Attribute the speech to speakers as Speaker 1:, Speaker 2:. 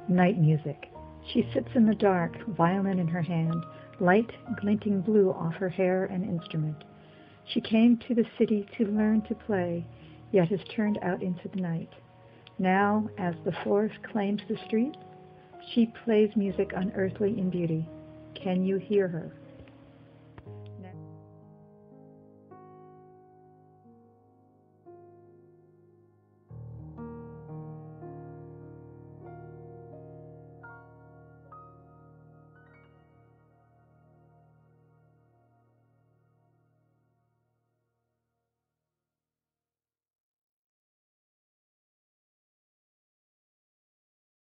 Speaker 1: Night music. She sits in the dark, violin in her hand, light glinting blue off her hair and instrument. She came to the city to learn to play, yet has turned out into the night. Now, as the forest claims the streets, she plays music unearthly in beauty. Can you hear her?